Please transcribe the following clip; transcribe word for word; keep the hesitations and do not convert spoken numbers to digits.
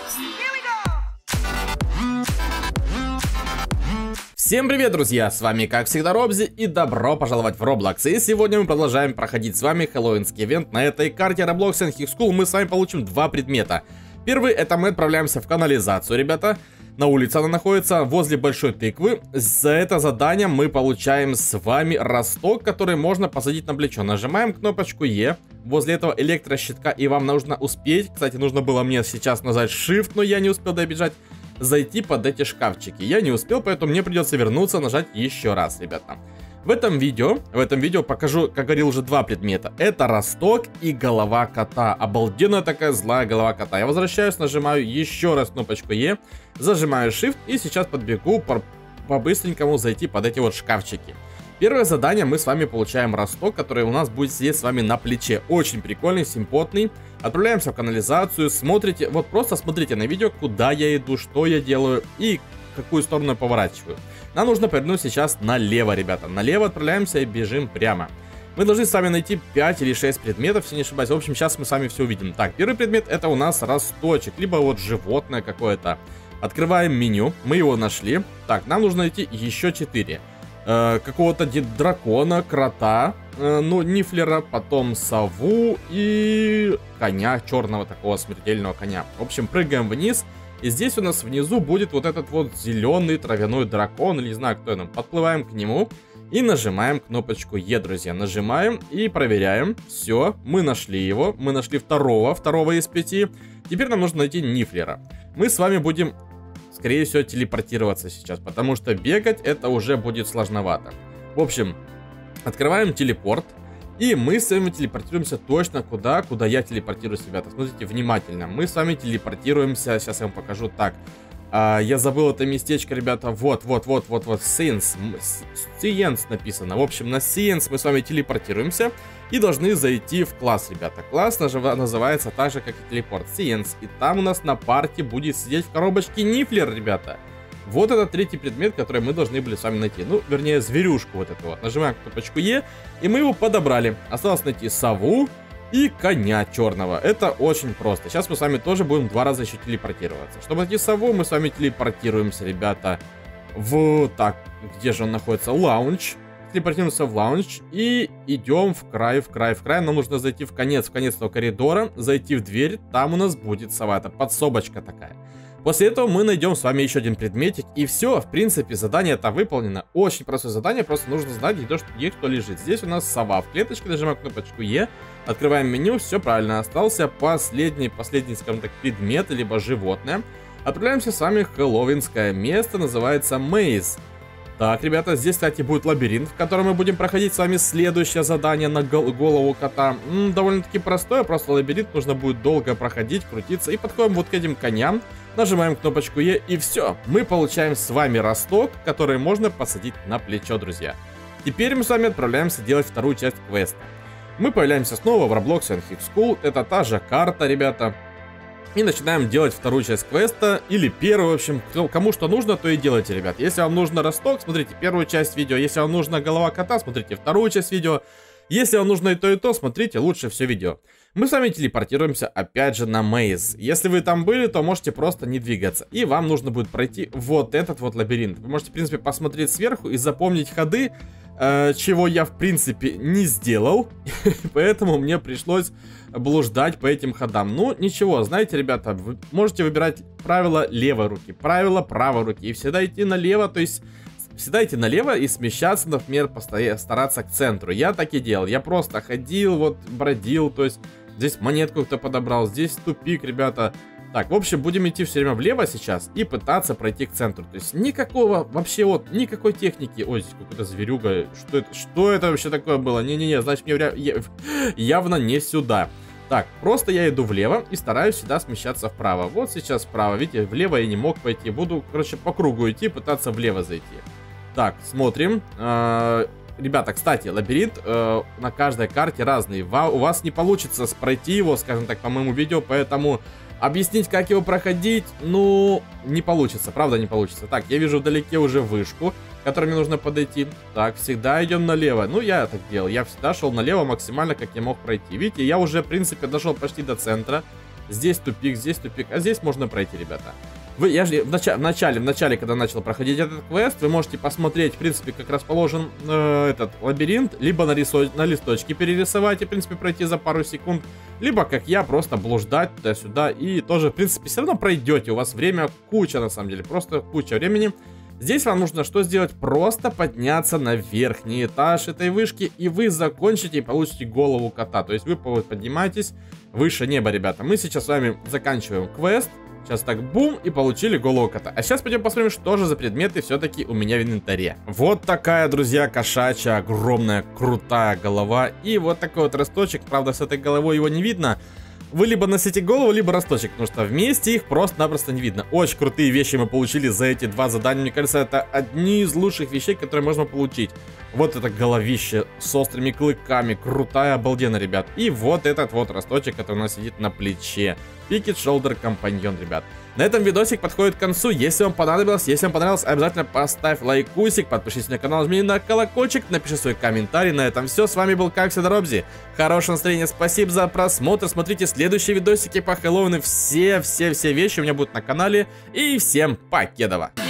Всем привет, друзья! С вами, как всегда, Робзи, и добро пожаловать в Roblox. И сегодня мы продолжаем проходить с вами хэллоуинский ивент. На этой карте Roblox and High School мы с вами получим два предмета. Первый — это мы отправляемся в канализацию, ребята. На улице она находится, возле большой тыквы. За это задание мы получаем с вами росток, который можно посадить на плечо. Нажимаем кнопочку Е возле этого электрощитка, и вам нужно успеть. Кстати, нужно было мне сейчас нажать Shift, но я не успел добежать. Зайти под эти шкафчики. Я не успел, поэтому мне придется вернуться, нажать еще раз, ребята. В этом видео, в этом видео покажу, как говорил, уже два предмета. Это росток и голова кота. Обалденная такая злая голова кота. Я возвращаюсь, нажимаю еще раз кнопочку Е, зажимаю Shift и сейчас подбегу по-быстренькому зайти под эти вот шкафчики. Первое задание, мы с вами получаем росток, который у нас будет сидеть с вами на плече. Очень прикольный, симпотный. Отправляемся в канализацию, смотрите, вот просто смотрите на видео, куда я иду, что я делаю и в какую сторону я поворачиваю. Нам нужно повернуть сейчас налево, ребята. Налево отправляемся и бежим прямо. Мы должны с вами найти пять или шесть предметов, если не ошибаюсь. В общем, сейчас мы с вами все увидим. Так, первый предмет — это у нас росточек, либо вот животное какое-то. Открываем меню, мы его нашли. Так, нам нужно найти еще четыре. Э, какого-то дракона, крота, э, ну, нифлера, потом сову и коня, черного такого смертельного коня. В общем, прыгаем вниз, и здесь у нас внизу будет вот этот вот зеленый травяной дракон, или не знаю, кто он. Подплываем к нему и нажимаем кнопочку Е, друзья. Нажимаем и проверяем. Все, мы нашли его, мы нашли второго, второго из пяти. Теперь нам нужно найти нифлера. Мы с вами будем, скорее всего, телепортироваться сейчас, потому что бегать это уже будет сложновато. В общем, открываем телепорт, и мы с вами телепортируемся точно куда, куда я телепортируюсь, ребята. Смотрите внимательно, мы с вами телепортируемся, сейчас я вам покажу. Так, а, я забыл это местечко, ребята, вот, вот, вот, вот, вот, Science, Science написано. В общем, на Science мы с вами телепортируемся и должны зайти в класс, ребята. Класс называется так же, как и телепорт, Science. И там у нас на парте будет сидеть в коробочке нифлер, ребята. Вот это третий предмет, который мы должны были с вами найти. Ну, вернее, зверюшку вот этого. Нажимаем кнопочку Е, и мы его подобрали. Осталось найти сову и коня черного. Это очень просто. Сейчас мы с вами тоже будем два раза еще телепортироваться. Чтобы найти сову, мы с вами телепортируемся, ребята, в... Так, где же он находится? Лаунж. Телепортируемся в лаунж и идем в край, в край, в край. Нам нужно зайти в конец, в конец этого коридора, зайти в дверь. Там у нас будет сова. Это подсобочка такая. После этого мы найдем с вами еще один предметик. И все, в принципе, задание это выполнено. Очень простое задание, просто нужно знать, где, где кто лежит. Здесь у нас сова в клеточке, нажимаем кнопочку Е, открываем меню, все правильно. Остался последний, последний, скажем так, предмет, либо животное. Отправляемся с вами в хэллоуинское место, называется Мейз. Так, ребята, здесь, кстати, будет лабиринт, в котором мы будем проходить с вами следующее задание на гол голову кота. Довольно-таки простое, просто лабиринт, нужно будет долго проходить, крутиться. И подходим вот к этим коням, нажимаем кнопочку Е, и все. Мы получаем с вами росток, который можно посадить на плечо, друзья. Теперь мы с вами отправляемся делать вторую часть квеста. Мы появляемся снова в Roblox and High School, это та же карта, ребята. И начинаем делать вторую часть квеста, или первую, в общем, кому что нужно, то и делайте, ребят. Если вам нужно росток, смотрите первую часть видео. Если вам нужна голова кота, смотрите вторую часть видео. Если вам нужно и то, и то, смотрите лучше все видео. Мы с вами телепортируемся опять же на Мейз. Если вы там были, то можете просто не двигаться. И вам нужно будет пройти вот этот вот лабиринт. Вы можете, в принципе, посмотреть сверху и запомнить ходы, э, чего я, в принципе, не сделал. Поэтому мне пришлось блуждать по этим ходам. Ну, ничего, знаете, ребята, вы можете выбирать правила левой руки, правила правой руки. И всегда идти налево, то есть... Всегда идти налево и смещаться, например, постоянно стараться к центру. Я так и делал. Я просто ходил, вот, бродил. То есть здесь монетку кто подобрал, здесь тупик, ребята. Так, в общем, будем идти все время влево сейчас и пытаться пройти к центру. То есть никакого, вообще вот, никакой техники. Ой, здесь какая-то зверюга. Что это, что это вообще такое было? Не-не-не, значит, мне явно не сюда. Так, просто я иду влево и стараюсь всегда смещаться вправо. Вот сейчас вправо, видите, влево я не мог пойти. Буду, короче, по кругу идти, пытаться влево зайти. Так, смотрим. Э, ребята, кстати, лабиринт э, на каждой карте разный. У вас не получится пройти его, скажем так, по моему видео, поэтому объяснить, как его проходить, ну, не получится, правда не получится. Так, я вижу вдалеке уже вышку, к которой мне нужно подойти. Так, всегда идем налево. Ну, я так делал, я всегда шел налево максимально, как я мог пройти. Видите, я уже, в принципе, дошел почти до центра. Здесь тупик, здесь тупик, а здесь можно пройти, ребята. Вы, я же в, начале, в начале, в начале, когда начал проходить этот квест, вы можете посмотреть, в принципе, как расположен э, этот лабиринт, либо на, рисо... на листочке перерисовать и, в принципе, пройти за пару секунд, либо, как я, просто блуждать туда-сюда и тоже, в принципе, все равно пройдете. У вас время куча, на самом деле, просто куча времени. Здесь вам нужно что сделать? Просто подняться на верхний этаж этой вышки, и вы закончите и получите голову кота. То есть вы поднимаетесь выше неба, ребята. Мы сейчас с вами заканчиваем квест. Сейчас так бум, и получили голову кота. А сейчас пойдем посмотрим, что же за предметы все-таки у меня в инвентаре. Вот такая, друзья, кошачья, огромная, крутая голова. И вот такой вот росточек. Правда, с этой головой его не видно. Вы либо носите голову, либо росточек, потому что вместе их просто-напросто не видно. Очень крутые вещи мы получили за эти два задания. Мне кажется, это одни из лучших вещей, которые можно получить. Вот это головище с острыми клыками. Крутая, обалденно, ребят. И вот этот вот росточек, который у нас сидит на плече. Picket Shoulder Companion, ребят. На этом видосик подходит к концу. Если вам понадобилось, если вам понравилось, обязательно поставь лайкусик, подпишись на канал, жми на колокольчик, напиши свой комментарий. На этом все. С вами был, как всегда, Робзи. Хорошего настроения, спасибо за просмотр. Смотрите следующие видосики по Хэллоуину. Все-все-все вещи у меня будут на канале. И всем покедова.